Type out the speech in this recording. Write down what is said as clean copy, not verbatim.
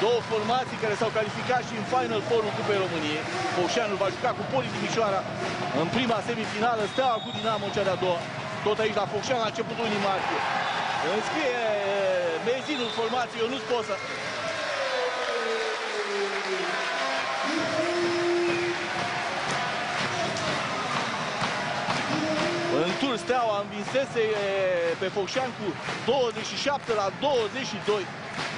Două formații care s-au calificat și în Final Four-ul Cupei României. Focșanul va juca cu Poli Timișoara în prima semifinală, Steaua cu Dinamo în cea de-a doua. Tot aici la Focșan la începutul lunii martie. Înscrie benzinul formației Ionuț Posa. În tur Steaua învinsese pe Focșan cu 27-22.